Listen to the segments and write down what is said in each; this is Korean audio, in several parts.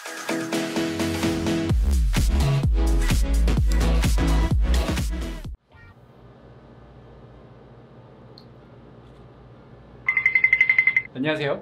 안녕하세요.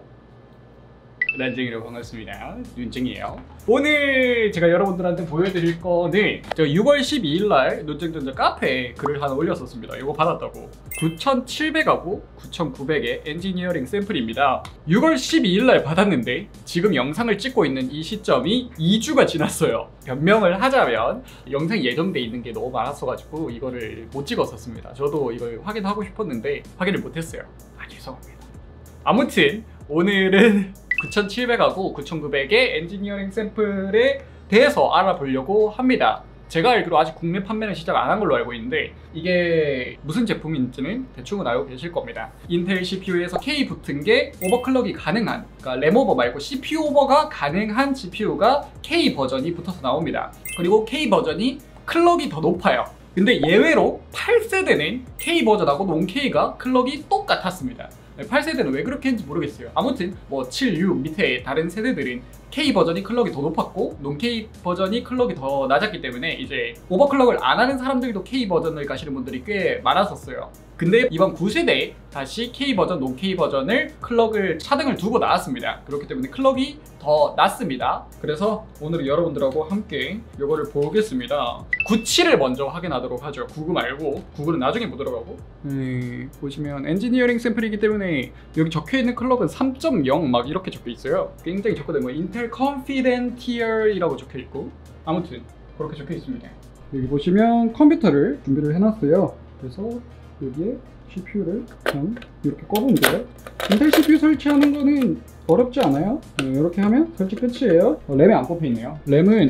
난쟁이로 반갑습니다. 눈쟁이에요. 오늘 제가 여러분들한테 보여드릴 거는 제가 6월 12일날 논쟁전자 카페에 글을 하나 올렸었습니다. 이거 받았다고. 9,700하고 9,900의 엔지니어링 샘플입니다. 6월 12일날 받았는데 지금 영상을 찍고 있는 이 시점이 2주가 지났어요. 변명을 하자면 영상이 예정돼 있는 게 너무 많았어가지고 이거를 못 찍었었습니다. 저도 이걸 확인하고 싶었는데 확인을 못했어요. 죄송합니다. 아무튼 오늘은 9,700하고 9,900의 엔지니어링 샘플에 대해서 알아보려고 합니다. 제가 알기로 아직 국내 판매는 시작 안 한 걸로 알고 있는데 이게 무슨 제품인지는 대충은 알고 계실 겁니다. 인텔 CPU에서 K 붙은 게 오버클럭이 가능한, 그러니까 램오버 말고 CPU 오버가 가능한 GPU가 K 버전이 붙어서 나옵니다. 그리고 K 버전이 클럭이 더 높아요. 근데 예외로 8세대는 K 버전하고 논K가 클럭이 똑같았습니다. 8세대는 왜 그렇게 했는지 모르겠어요. 아무튼 뭐 7, 6 밑에 다른 세대들은 K 버전이 클럭이 더 높았고 논K 버전이 클럭이 더 낮았기 때문에 이제 오버클럭을 안 하는 사람들도 K 버전을 가시는 분들이 꽤 많았었어요. 근데 이번 9세대에 다시 K 버전, 논K 버전을 클럭을 차등을 두고 나왔습니다. 그렇기 때문에 클럭이 더 낮습니다. 그래서 오늘은 여러분들하고 함께 이거를 보겠습니다. 97을 먼저 확인하도록 하죠. 99 말고, 99는 나중에 보도록 하고. 보시면 엔지니어링 샘플이기 때문에 여기 적혀있는 클럭은 3.0 막 이렇게 적혀 있어요. 굉장히 적거든요. 뭐 인텔 컨피덴티얼이라고 적혀 있고, 아무튼 그렇게 적혀 있습니다. 여기 보시면 컴퓨터를 준비를 해놨어요. 그래서 여기에 CPU를 그냥 이렇게 꼽으면 돼요. 인텔 CPU 설치하는 거는 어렵지 않아요. 이렇게 하면 설치 끝이에요. 램이 안 꼽혀 있네요. 램은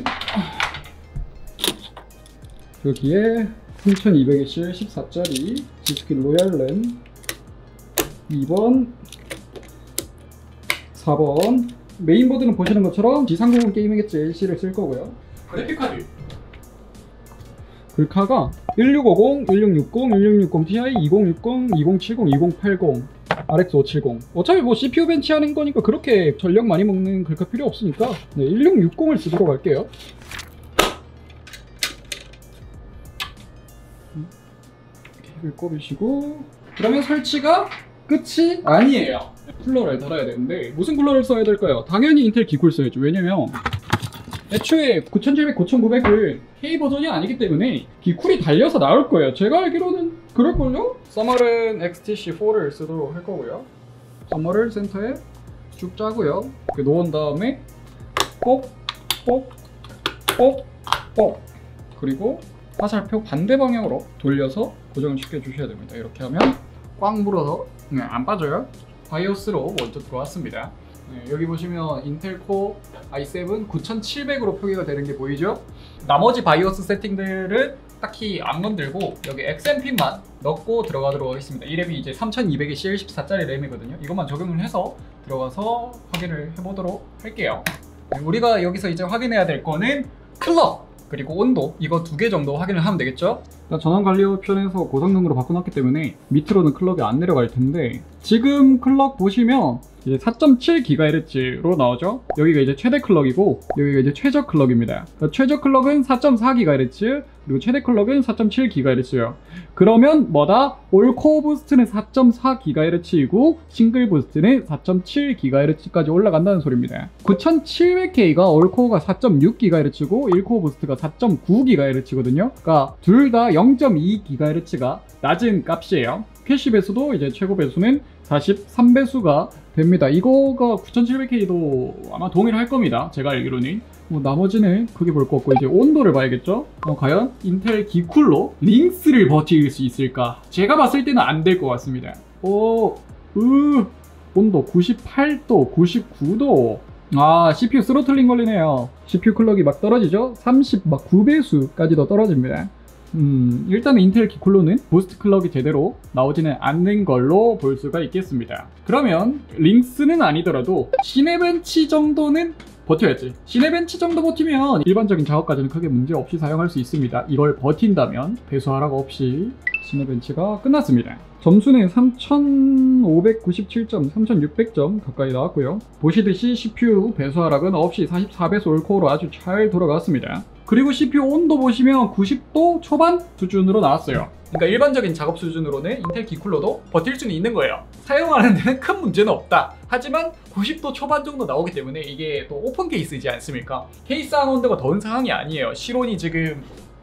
여기에 3200H 14짜리 G-Skill 로얄 램 2번 4번 메인보드는 보시는 것처럼 G390 게이밍 엣지 LC를 쓸 거고요. 그래픽카드 글카가 1650, 1660, 1660 Ti, 2060, 2070, 2080 RX 570. 어차피 뭐 CPU 벤치하는 거니까 그렇게 전력 많이 먹는 글카 필요 없으니까 1660을 쓰도록 할게요. 이렇게 꼽으시고, 그러면 설치가 끝이 아니에요. 쿨러를 달아야 되는데 무슨 쿨러를 써야 될까요? 당연히 인텔 G쿨 써야죠. 왜냐면 애초에 9700, 9900은 K 버전이 아니기 때문에 G쿨이 달려서 나올 거예요. 제가 알기로는 그럴걸요? 써머른 XTC4를 쓰도록 할 거고요. 써머를 센터에 쭉 짜고요. 이렇게 놓은 다음에 꼭, 꼭, 꼭, 꼭, 그리고 화살표 반대 방향으로 돌려서 고정을 시켜주셔야 됩니다. 이렇게 하면 꽉 물어서 안 빠져요. 바이오스로 먼저 들어왔습니다. 여기 보시면 인텔 코어 i7 9700으로 표기가 되는 게 보이죠? 나머지 바이오스 세팅들은 딱히 안 건들고 여기 XMP만 넣고 들어가도록 하겠습니다. 이 램이 이제 3200의 CL14짜리 램이거든요. 이것만 적용을 해서 들어가서 확인을 해보도록 할게요. 우리가 여기서 이제 확인해야 될 거는 클럭 그리고 온도, 이거 두 개 정도 확인을 하면 되겠죠? 전원 관리 옵션에서 고성능으로 바꿔놨기 때문에 밑으로는 클럭이 안 내려갈 텐데, 지금 클럭 보시면 이제 4.7GHz로 나오죠? 여기가 이제 최대 클럭이고 여기가 이제 최저 클럭입니다. 그러니까 최저 클럭은 4.4GHz, 그리고 최대 클럭은 4.7GHz예요. 그러면 뭐다? 올코어 부스트는 4.4GHz이고 싱글 부스트는 4.7GHz까지 올라간다는 소리입니다. 9700K가 올코어가 4.6GHz고 1코어 부스트가 4.9GHz거든요. 그러니까 둘 다 0.2GHz가 낮은 값이에요. 캐시 배수도 이제 최고 배수는 43배수가 됩니다. 이거가 9700K도 아마 동일할 겁니다. 제가 알기로는. 나머지는 크게 볼 거 없고 이제 온도를 봐야겠죠? 과연 인텔 G쿨로 링스를 버틸 수 있을까? 제가 봤을 때는 안 될 것 같습니다. 온도 98도, 99도. CPU 스로틀링 걸리네요. CPU 클럭이 막 떨어지죠? 39배수까지도 떨어집니다. 일단은 인텔 G쿨로는 부스트 클럭이 제대로 나오지는 않는 걸로 볼 수가 있겠습니다. 그러면 링스는 아니더라도 시네벤치 정도는 버텨야지. 시네벤치 정도 버티면 일반적인 작업까지는 크게 문제없이 사용할 수 있습니다. 이걸 버틴다면 배수 하락 없이 시네벤치가 끝났습니다. 점수는 3597점, 3600점 가까이 나왔고요. 보시듯이 CPU 배수 하락은 없이 44배수 올코어로 아주 잘 돌아갔습니다. 그리고 CPU 온도 보시면 90도 초반 수준으로 나왔어요. 그러니까 일반적인 작업 수준으로는 인텔 G쿨러도 버틸 수는 있는 거예요. 사용하는 데는 큰 문제는 없다. 하지만 90도 초반 정도 나오기 때문에 이게 또 오픈 케이스이지 않습니까? 케이스 안 온도가 더운 상황이 아니에요. 실온이 지금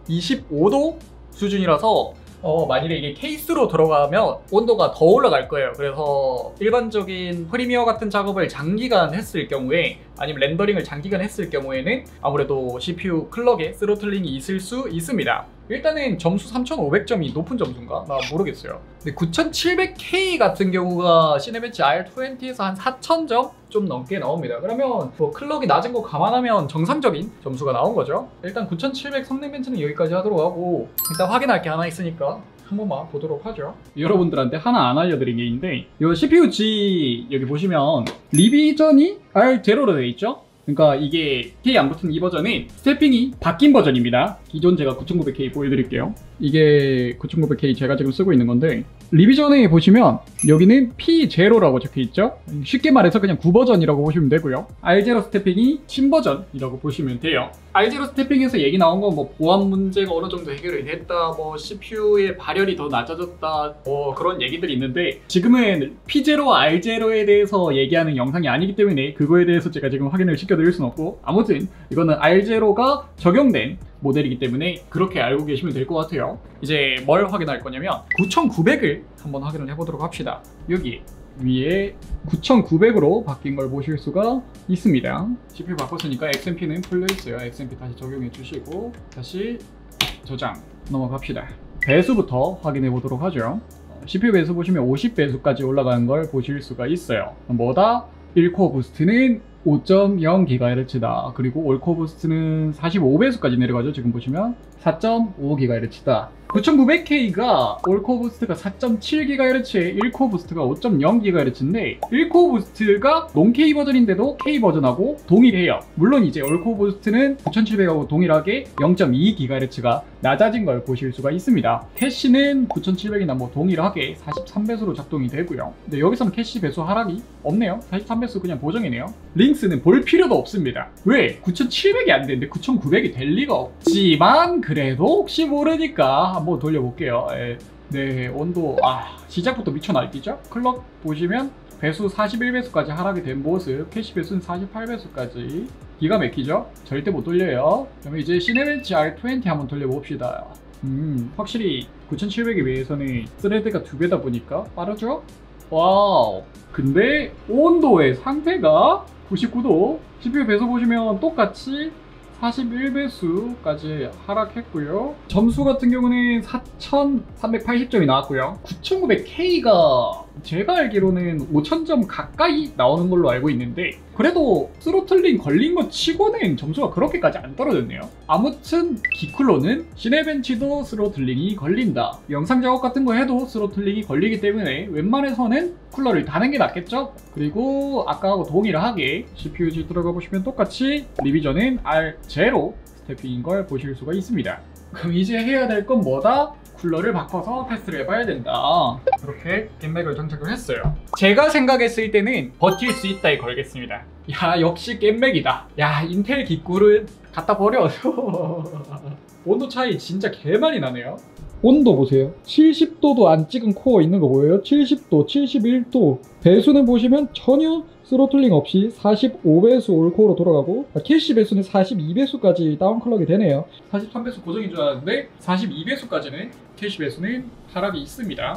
25도 수준이라서 만일에 이게 케이스로 들어가면 온도가 더 올라갈 거예요. 그래서 일반적인 프리미어 같은 작업을 장기간 했을 경우에, 아니면 렌더링을 장기간 했을 경우에는 아무래도 CPU 클럭에 스로틀링이 있을 수 있습니다. 일단은 점수 3500점이 높은 점수인가? 나 모르겠어요. 근데 9700K 같은 경우가 시네벤치 R20에서 한 4000점? 좀 넘게 나옵니다. 그러면 뭐 클럭이 낮은 거 감안하면 정상적인 점수가 나온 거죠. 일단 9700 성능 벤치는 여기까지 하도록 하고, 일단 확인할 게 하나 있으니까 한 번만 보도록 하죠. 여러분들한테 하나 안 알려드린 게 있는데, 이 CPU G 여기 보시면 리비전이 R0로 되어 있죠? 그러니까 이게 K 안 붙은 이 버전은 스태핑이 바뀐 버전입니다. 기존 제가 9900K 보여드릴게요. 이게 9900K 제가 지금 쓰고 있는 건데, 리비전에 보시면 여기는 P0라고 적혀있죠. 쉽게 말해서 그냥 9버전이라고 보시면 되고요. R0 스태핑이 신버전이라고 보시면 돼요. R0 스태핑에서 얘기 나온 건 뭐 보안 문제가 어느 정도 해결이 됐다, 뭐 CPU의 발열이 더 낮아졌다, 뭐 그런 얘기들이 있는데, 지금은 P0, R0에 대해서 얘기하는 영상이 아니기 때문에 그거에 대해서 제가 지금 확인을 시켜드릴 수는 없고, 아무튼 이거는 R0가 적용된 모델이기 때문에 그렇게 알고 계시면 될 것 같아요. 이제 뭘 확인할 거냐면 9900을 한번 확인을 해보도록 합시다. 여기 위에 9900으로 바뀐 걸 보실 수가 있습니다. CPU 바꿨으니까 XMP는 풀려 있어요. XMP 다시 적용해 주시고 다시 저장 넘어갑시다. 배수부터 확인해 보도록 하죠. CPU 배수 보시면 50배수까지 올라가는 걸 보실 수가 있어요. 뭐다? 1코어 부스트는 5.0GHz다. 그리고 올코어 부스트는 45배수까지 내려가죠. 지금 보시면 4.5GHz다. 9900K가 올코어 부스트가 4.7GHz에 1코어 부스트가 5.0GHz인데 1코어 부스트가 non-K 버전인데도 K 버전하고 동일해요. 물론 이제 올코어 부스트는 9700하고 동일하게 0.2GHz가 낮아진 걸 보실 수가 있습니다. 캐시는 9700이나 뭐 동일하게 43배수로 작동이 되고요. 근데 여기서는 캐시 배수 하락이 없네요. 43배수 그냥 보정이네요. 링스는 볼 필요도 없습니다. 왜? 9700이 안 되는데 9900이 될 리가 없지만 그래도 혹시 모르니까 한번 돌려볼게요. 네, 온도 시작부터 미쳐 날뛰죠? 클럭 보시면 배수 41배수까지 하락이 된 모습, 캐시 배수는 48배수까지 기가 막히죠? 절대 못 돌려요. 그러면 이제 시네벤치 R20 한번 돌려봅시다. 확실히 9700에 비해서는 스레드가 2배다 보니까 빠르죠? 와우. 근데 온도의 상태가 99도. CPU 배수 보시면 똑같이 41배수까지 하락했고요. 점수 같은 경우는 4380점이 나왔고요. 9900K가 제가 알기로는 5000점 가까이 나오는 걸로 알고 있는데, 그래도 스로틀링 걸린 것 치고는 점수가 그렇게까지 안 떨어졌네요. 아무튼 G쿨러는 시네벤치도 스로틀링이 걸린다. 영상 작업 같은 거 해도 스로틀링이 걸리기 때문에 웬만해서는 쿨러를 다는 게 낫겠죠? 그리고 아까하고 동일하게 CPU-G 들어가 보시면 똑같이 리비전은 R0 스태핑인 걸 보실 수가 있습니다. 그럼 이제 해야 될 건 뭐다? 쿨러를 바꿔서 테스트를 해봐야 된다. 그렇게 겜맥을 장착을 했어요. 제가 생각했을 때는 버틸 수 있다에 걸겠습니다. 야, 역시 겜맥이다. 야, 인텔 G쿨은 갖다 버려. 온도 차이 진짜 개 많이 나네요. 온도 보세요. 70도도 안 찍은 코어 있는 거 보여요? 70도, 71도. 배수는 보시면 전혀 스로틀링 없이 45배수 올코어로 돌아가고, 캐시 배수는 42배수까지 다운클럭이 되네요. 43배수 고정인 줄 알았는데 42배수까지는 캐시 배수는 하락이 있습니다.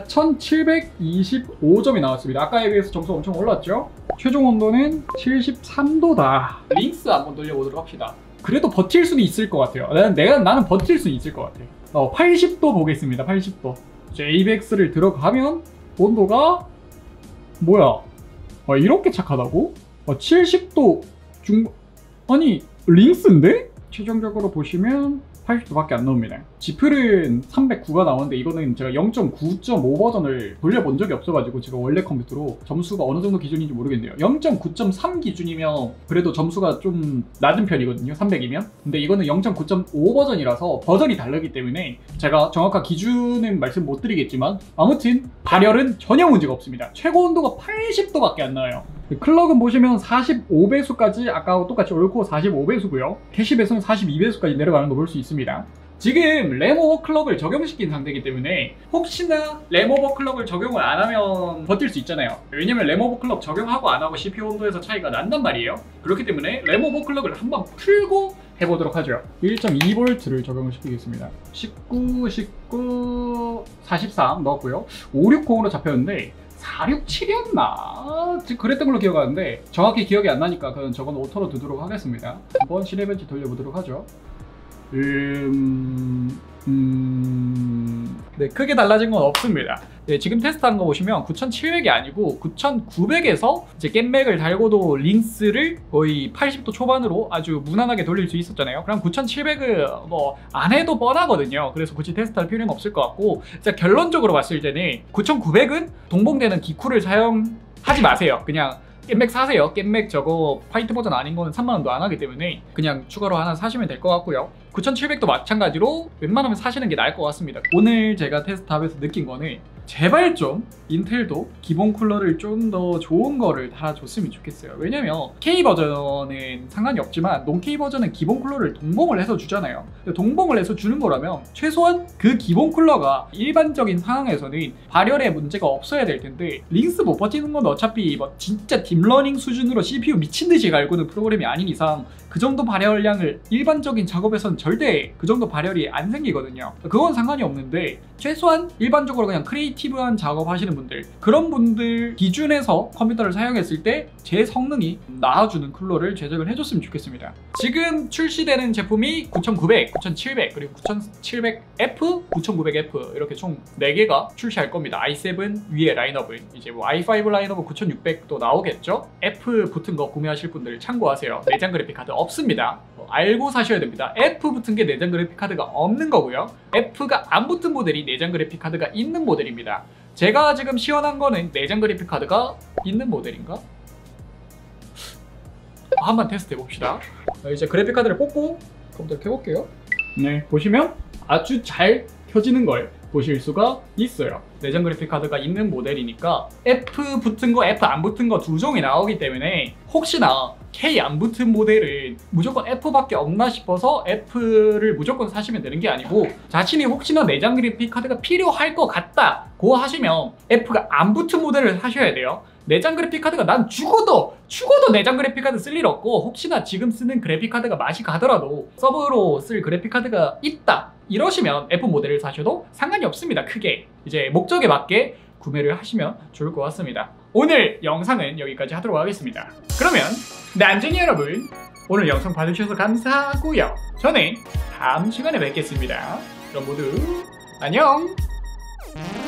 4725점이 나왔습니다. 아까에 비해서 점수 엄청 올랐죠? 최종 온도는 73도다. 링스 한번 돌려보도록 합시다. 그래도 버틸 수는 있을 것 같아요. 나는 버틸 수는 있을 것 같아. 80도 보겠습니다. 80도. JBX를 들어가면 온도가 뭐야? 이렇게 착하다고? 70도 중... 아니 링스인데? 최종적으로 보시면 80도밖에 안 나옵니다. 지플은 309가 나오는데 이거는 제가 0.9.5 버전을 돌려본 적이 없어가지고 제가 원래 컴퓨터로 점수가 어느 정도 기준인지 모르겠네요. 0.9.3 기준이면 그래도 점수가 좀 낮은 편이거든요. 300이면. 근데 이거는 0.9.5 버전이라서 버전이 다르기 때문에 제가 정확한 기준은 말씀 못 드리겠지만 아무튼 발열은 전혀 문제가 없습니다. 최고 온도가 80도밖에 안 나와요. 클럭은 보시면 45배수까지 아까와 똑같이 옳고 45배수고요. 캐시배수는 42배수까지 내려가는 거 볼 수 있습니다. 지금 램 오버클럭을 적용시킨 상태이기 때문에 혹시나 램 오버클럭을 적용을 안 하면 버틸 수 있잖아요. 왜냐면 램 오버클럭 적용하고 안 하고 CPU 온도에서 차이가 난단 말이에요. 그렇기 때문에 램 오버클럭을 한번 풀고 해보도록 하죠. 1.2V를 적용을 시키겠습니다. 19, 43 넣었고요. 560으로 잡혔는데 467이었나? 그랬던 걸로 기억하는데 정확히 기억이 안 나니까 그건 저건 오토로 두도록 하겠습니다. 한번 시네벤치 돌려보도록 하죠. 네, 크게 달라진 건 없습니다. 네, 지금 테스트한 거 보시면 9700이 아니고 9900에서 이제 겜맥을 달고도 링스를 거의 80도 초반으로 아주 무난하게 돌릴 수 있었잖아요. 그럼 9700은 뭐 안 해도 뻔하거든요. 그래서 굳이 테스트할 필요는 없을 것 같고, 진짜 결론적으로 봤을 때는 9900은 동봉되는 기쿨을 사용하지 마세요. 그냥 겜맥 사세요. 겜맥 저거 화이트 버전 아닌 거는 3만원도 안 하기 때문에 그냥 추가로 하나 사시면 될 것 같고요. 9700도 마찬가지로 웬만하면 사시는 게 나을 것 같습니다. 오늘 제가 테스트하면서 느낀 거는 제발 좀 인텔도 기본 쿨러를 좀 더 좋은 거를 달아줬으면 좋겠어요. 왜냐면 K 버전은 상관이 없지만 논 K 버전은 기본 쿨러를 동봉을 해서 주잖아요. 동봉을 해서 주는 거라면 최소한 그 기본 쿨러가 일반적인 상황에서는 발열에 문제가 없어야 될 텐데, 링스 못 버티는 건 어차피 뭐 진짜 딥러닝 수준으로 CPU 미친 듯이 갈구는 프로그램이 아닌 이상 그 정도 발열량을 일반적인 작업에서는 절대 그 정도 발열이 안 생기거든요. 그건 상관이 없는데 최소한 일반적으로 그냥 크리에이티브한 작업 하시는 분들, 그런 분들 기준에서 컴퓨터를 사용했을 때 제 성능이 나아주는 쿨러를 제작을 해줬으면 좋겠습니다. 지금 출시되는 제품이 9900, 9700, 그리고 9700F, 9900F 이렇게 총 4개가 출시할 겁니다. i7 위에 라인업은 이제 뭐 i5 라인업은 9600도 나오겠죠? F 붙은 거 구매하실 분들 참고하세요. 내장 그래픽 카드 없습니다. 알고 사셔야 됩니다. F 붙은 게 내장 그래픽 카드가 없는 거고요. F가 안 붙은 모델이 내장 그래픽 카드가 있는 모델입니다. 제가 지금 시연한 거는 내장 그래픽 카드가 있는 모델인가? 한번 테스트 해봅시다. 이제 그래픽 카드를 뽑고 컴퓨터를 켜볼게요. 네, 보시면 아주 잘 켜지는 걸 보실 수가 있어요. 내장 그래픽 카드가 있는 모델이니까 F 붙은 거, F 안 붙은 거 두 종이 나오기 때문에 혹시나 K 안 붙은 모델은 무조건 F밖에 없나 싶어서 F를 무조건 사시면 되는 게 아니고, 자신이 혹시나 내장 그래픽 카드가 필요할 것 같다고 하시면 F가 안 붙은 모델을 사셔야 돼요. 내장 그래픽 카드가 난 죽어도 내장 그래픽 카드 쓸 일 없고, 혹시나 지금 쓰는 그래픽 카드가 맛이 가더라도 서브로 쓸 그래픽 카드가 있다 이러시면 F 모델을 사셔도 상관이 없습니다. 크게 이제 목적에 맞게 구매를 하시면 좋을 것 같습니다. 오늘 영상은 여기까지 하도록 하겠습니다. 그러면 난쟁이 여러분, 오늘 영상 봐주셔서 감사하고요. 저는 다음 시간에 뵙겠습니다. 그럼 모두 안녕!